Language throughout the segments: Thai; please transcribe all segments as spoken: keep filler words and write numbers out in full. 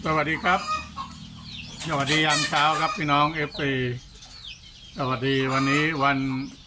สวัสดีครับสวัสดียามเช้าครับพี่น้องเอฟซีสวัสดีวันนี้วัน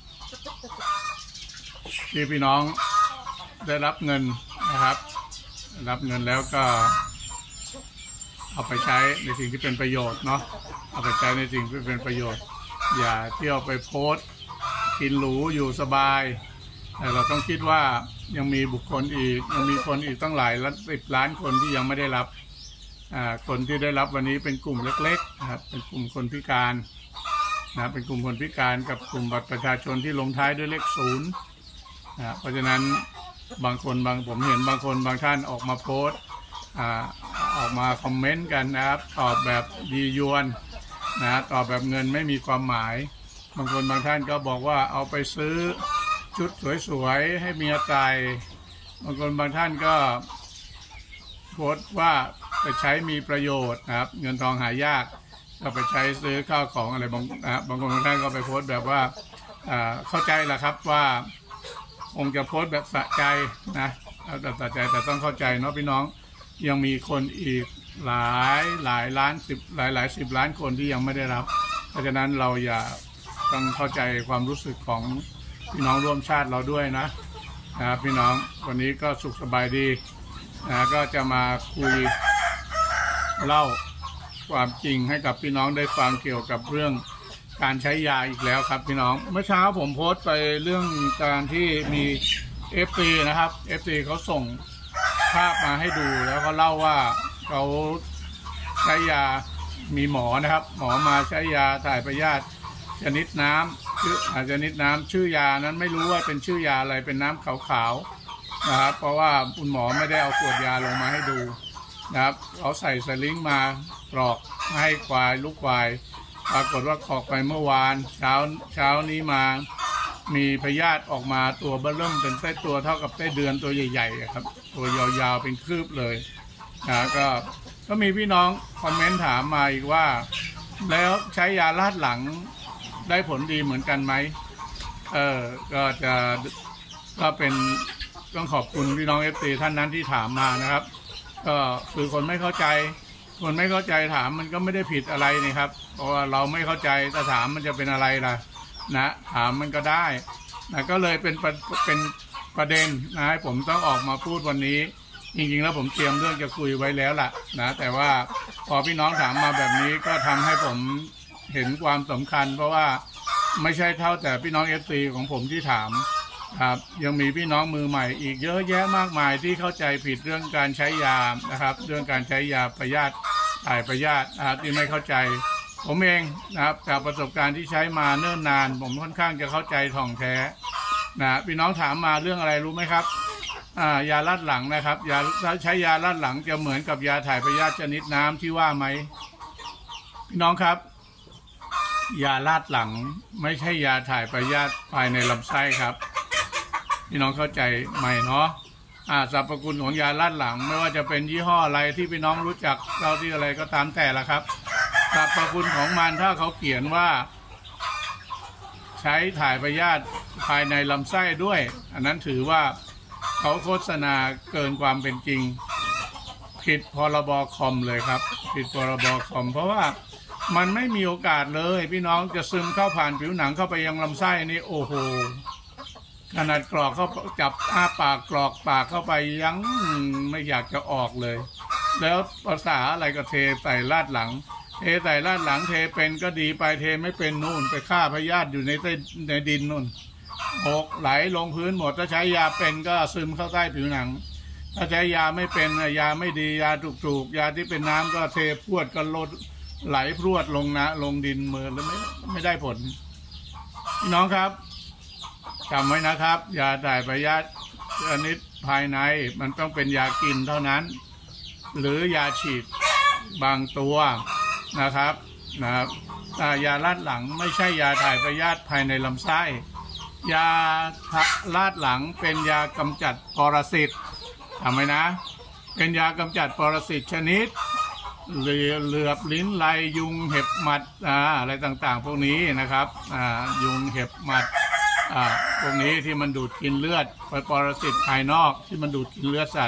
ที่พี่น้องได้รับเงินนะครับรับเงินแล้วก็เอาไปใช้ในสิ่งที่เป็นประโยชน์เนาะเอาไปใช้ในสิ่งที่เป็นประโยชน์อย่าเที่ยวไปโพสต์กินหรูอยู่สบายแต่เราต้องคิดว่ายังมีบุคคลอีกยังมีคนอีกตั้งหลายสิบล้านคนที่ยังไม่ได้รับคนที่ได้รับวันนี้เป็นกลุ่มเล็กๆนะครับเป็นกลุ่มคนพิการนะเป็นกลุ่มคนพิการกับกลุ่มบัตรประชาชนที่ลงท้ายด้วยเลขศูนย์นะเพราะฉะนั้นบางคนบางผมเห็นบางคนบางท่านออกมาโพสต์ออกมาคอมเมนต์กันนะครับตอบแบบยียวนนะตอบแบบเงินไม่มีความหมายบางคนบางท่านก็บอกว่าเอาไปซื้อชุดสวยๆให้เมียใส่บางคนบางท่านก็โพสต์ว่าไปใช้มีประโยชน์นะครับเงินทองหายากก็ไปใช้ซื้อข้าวของอะไรบางนะบางคนบางท่านก็ไปโพสต์แบบว่าเข้าใจแหละครับว่าคงจะโพสต์แบบสะใจนะแบบสะใจแต่ต้องเข้าใจเนาะพี่น้องยังมีคนอีกหลายหลายล้านสิบหลายหลายสิบล้านคนที่ยังไม่ได้รับเพราะฉะนั้นเราอย่าต้องเข้าใจความรู้สึกของพี่น้องร่วมชาติเราด้วยนะนะครับพี่น้องวันนี้ก็สุขสบายดีนะก็จะมาคุยเล่าความจริงให้กับพี่น้องได้ฟังเกี่ยวกับเรื่องการใช้ยาอีกแล้วครับพี่น้องเมื่อเช้าผมโพสต์ไปเรื่องการที่มี เอฟ ซี นะครับ เอฟ ซี เขาส่งภาพมาให้ดูแล้วเขาเล่าว่าเขาใช้ยามีหมอนะครับหมอมาใช้ยาถ่ายพยาธิชนิดน้ำชื่ออาจจะชนิดน้ำชื่อยานั้นไม่รู้ว่าเป็นชื่อยาอะไรเป็นน้ำขาวๆนะครับเพราะว่าคุณหมอไม่ได้เอาขวดยาลงมาให้ดูนะครับเขาใส่สลิงมากรอกให้ควายลูกควายปรากฏว่ากรอกไปเมื่อวานเช้าเช้านี้มามีพยาธิออกมาตัวเบิ่มเป็นไส้ตัวเท่ากับไส้เดือนตัวใหญ่ๆครับตัวยาวๆเป็นคืบเลยนะก็ก็มีพี่น้องคอมเมนต์ถามมาอีกว่าแล้วใช้ยาลาดหลังได้ผลดีเหมือนกันไหมเออก็จะก็เป็นต้องขอบคุณพี่น้องเอฟซีท่านนั้นที่ถามมานะครับก็คือคนไม่เข้าใจคนไม่เข้าใจถามมันก็ไม่ได้ผิดอะไรนี่ครับเพราะว่าเราไม่เข้าใจแต่ถามมันจะเป็นอะไรล่ะนะถามมันก็ได้นะก็เลยเป็นเป็นประเด็นนะให้ผมต้องออกมาพูดวันนี้จริงๆแล้วผมเตรียมเรื่องจะคุยไว้แล้วล่ะนะแต่ว่าพอพี่น้องถามมาแบบนี้ก็ทำให้ผมเห็นความสำคัญเพราะว่าไม่ใช่เท่าแต่พี่น้อง เอฟ ซี ของผมที่ถามครับยังมีพี่น้องมือใหม่อีกเยอะแยะมากมายที่เข้าใจผิดเรื่องการใช้ยานะครับเรื่องการใช้ยาพยาธิถ่ายพยาธินะครับที่ไม่เข้าใจผมเองนะครับจากประสบการณ์ที่ใช้มาเนิ่นนานผมค่อนข้างจะเข้าใจถ่องแท้นะพี่น้องถามมาเรื่องอะไรรู้ไหมครับอ่ายาลาดหลังนะครับยาใช้ยาลาดหลังจะเหมือนกับยาถ่ายพยาธิชนิดน้ำที่ว่าไหมพี่น้องครับยาลาดหลังไม่ใช่ยาถ่ายพยาธิภายในลำไส้ครับพี่น้องเข้าใจไหมเนาะอ่าสรรพคุณของยาลาดหลังไม่ว่าจะเป็นยี่ห้ออะไรที่พี่น้องรู้จักเราที่อะไรก็ตามแต่ละครับสรรพคุณของมันถ้าเขาเขียนว่าใช้ถ่ายพยาธิภายในลำไส้ด้วยอันนั้นถือว่าเขาโฆษณาเกินความเป็นจริงผิดพรบคอมเลยครับผิดพรบคอมเพราะว่ามันไม่มีโอกาสเลยพี่น้องจะซึมเข้าผ่านผิวหนังเข้าไปยังลำไส้นี่โอ้โหขนาดกรอกเข้าจับอ้าปากกรอกปากเข้าไปยังไม่อยากจะออกเลยแล้วภาษาอะไรก็เทใส่ลาดหลังเทใส่ลาดหลังเทเป็นก็ดีไปเทไม่เป็นนู่นไปฆ่าพยาธิอยู่ในใต้ในดินนู่นหกไหลลงพื้นหมดถ้าใช้ยาเป็นก็ซึมเข้าใต้ผิวหนังถ้าใช้ยาไม่เป็นยาไม่ดียาถูกๆยาที่เป็นน้ำก็เทพรวดก็ลดไหลพรวดลงนะลงดินมือแล้วไม่ไม่ได้ผลพี่น้องครับจำไว้นะครับยาถ่ายพยาธิชนิดภายในมันต้องเป็นยากินเท่านั้นหรือยาฉีดบางตัวนะครับนะครับยาลาดหลังไม่ใช่ยาถ่ายพยาธิภายในลำไส้ยาลาดหลังเป็นยากำจัดปรสิตทำไมนะเป็นยากำจัดปรสิตชนิดเหลือเหลือบลิ้นไลยุงเห็บหมัดอะไรต่างๆพวกนี้นะครับยุงเห็บหมัดพวกนี้ที่มันดูดกินเลือดปรสิตภายนอกที่มันดูดกินเลือดสัตว์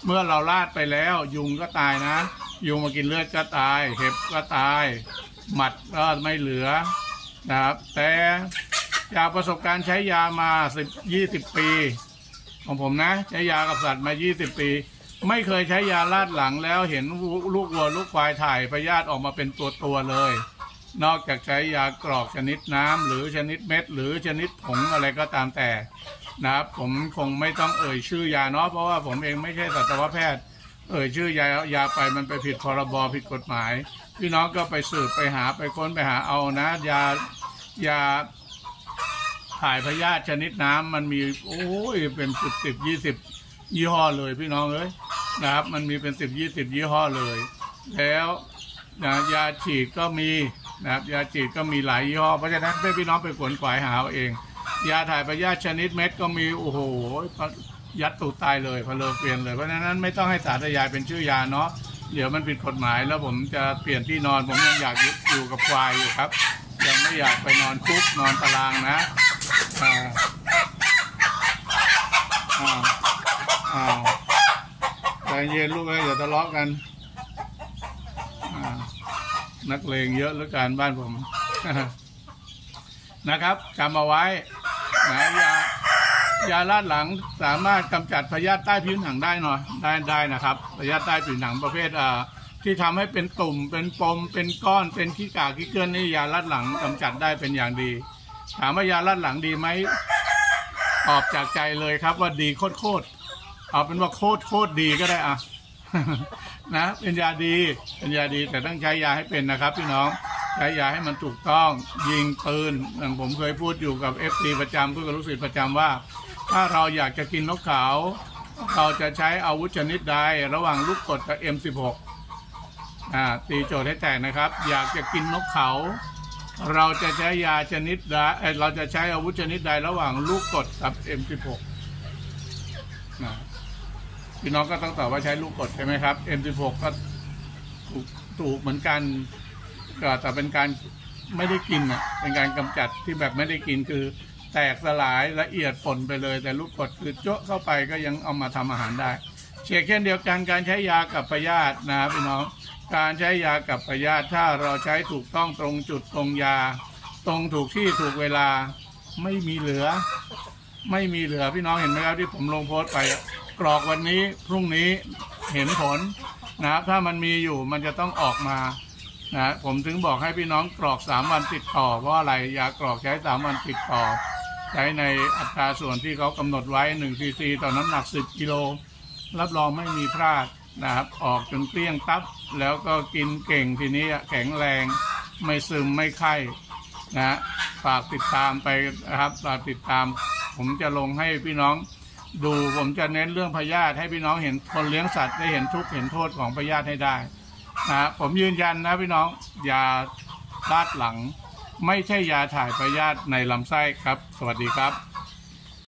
เมื่อเราลาดไปแล้วยุงก็ตายนะยุงมากินเลือดก็ตายเห็บก็ตายหมัดก็ไม่เหลือนะครับแต่จากประสบการณ์ใช้ยามาสิบยี่สิบปีของผมนะใช้ยากับสัตว์มายี่สิบปีไม่เคยใช้ยาลาดหลังแล้วเห็นลูกวัวลูกควายถ่ายพยาธิออกมาเป็นตัวตัวเลยนอกจากใช้ยากรอกชนิดน้ำหรือชนิดเม็ดหรือชนิดผงอะไรก็ตามแต่นะครับผมคงไม่ต้องเอ่ยชื่อยาเนาะเพราะว่าผมเองไม่ใช่สัตวแพทย์เอ่ยชื่อยายาไปมันไปผิดพรบผิดกฎหมายพี่น้องก็ไปสืบไปหาไปค้นไปหาเอานะยายาถ่ายพยาธิชนิดน้ำมันมีโอ้ยเป็นสิบสิบยี่สิบยี่ห้อเลยพี่น้องเอ้ยนะครับมันมีเป็นสิบยี่สิบยี่ห้อเลยแล้วนะยาฉีดก็มีนะครับยาฉีดก็มีหลายยี่ห้อเพราะฉะนั้นพี่น้องไปขวนขวายหาเอาเองยาถ่ายพยาธิชนิดเม็ดก็มีโอ้โหยัดตูดตายเลยพะเลอเปลี่ยนเลยเพราะฉะนั้นไม่ต้องให้สาธยายเป็นชื่อยาเนาะเดี๋ยวมันผิดกฎหมายแล้วผมจะเปลี่ยนที่นอนผมยังอยากอยู่กับควายอยู่ครับยังไม่อยากไปนอนคุกนอนตารางนะอ่าอ่าอ่าใจเย็นลูกเอ้ยอย่าทะเลาะกันนักเลงเยอะเหลือเกินบ้านผม นะครับจำเอาไว้นะยายาลาดหลังสามารถกำจัดพยาธิใต้ผิวหนังได้หน่อยได้ได้นะครับพยาธิใต้ผิวหนังประเภทอ่าที่ทำให้เป็นตุ่มเป็นปมเป็นก้อนเป็นขี้กากขี้เกลือนนี่ยาลาดหลังกำจัดได้เป็นอย่างดีถามว่ายาลาดหลังดีไหมตอบจากใจเลยครับว่าดีโคตรโคตรเอาเป็นว่าโคตรโคตรดีก็ได้อะ นะเป็นยาดีเป็นยาดีแต่ต้องใช้ยาให้เป็นนะครับพี่น้องใช้ยาให้มันถูกต้องยิงปืนอย่างผมเคยพูดอยู่กับ เอฟ ซี ประจำพูดกับลูกศิษย์ประจำว่าถ้าเราอยากจะกินนกเขาเราจะใช้อาวุธชนิดใดระหว่างลูกกดกับ เอ็ม สิบหก อ่าตีโจทย์ให้แตกนะครับอยากจะกินนกเขาเราจะใช้ยาชนิดใดเราจะใช้อาวุธชนิดใดระหว่างลูกกดกับ เอ็ม สิบหก นะพี่น้องก็ต้องตอบว่าใช้ลูกกดใช่ไหมครับ เอ็ม สิบหก ก็ถูกถูกเหมือนกันก็แต่เป็นการไม่ได้กินอ่ะเป็นการกำจัดที่แบบไม่ได้กินคือแตกสลายละเอียดฝนไปเลยแต่ลูกกดคือโจ๊ะเข้าไปก็ยังเอามาทำอาหารได้เช่นเช่นเดียวกันการใช้ยากับพยาธินะครับพี่น้องการใช้ยากับพยาธิถ้าเราใช้ถูกต้องตรงจุดตรงยาตรงถูกที่ถูกเวลาไม่มีเหลือไม่มีเหลือพี่น้องเห็นไหมครับที่ผมลงโพสต์ไปกรอกวันนี้พรุ่งนี้เห็นผลนะครับถ้ามันมีอยู่มันจะต้องออกมานะผมถึงบอกให้พี่น้องกรอกสามวันติดต่อเพราะอะไรยากรอกใช้สามวันติดต่อใช้ในอัตราส่วนที่เขากำหนดไว้หนึ่งซีซีต่อน้ำหนักสิบกิโลรับรองไม่มีพลาดนะครับออกจนเกลี้ยงตับแล้วก็กินเก่งทีนี้แข็งแรงไม่ซึมไม่ไข้นะฝากติดตามไปนะครับฝากติดตามผมจะลงให้พี่น้องดูผมจะเน้นเรื่องพยาธิให้พี่น้องเห็นคนเลี้ยงสัตว์ได้เห็นทุกข์เห็นโทษของพยาธิให้ได้นะผมยืนยันนะพี่น้องยาลาดหลังไม่ใช่ยาถ่ายพยาธิในลำไส้ครับสวัสดีครับ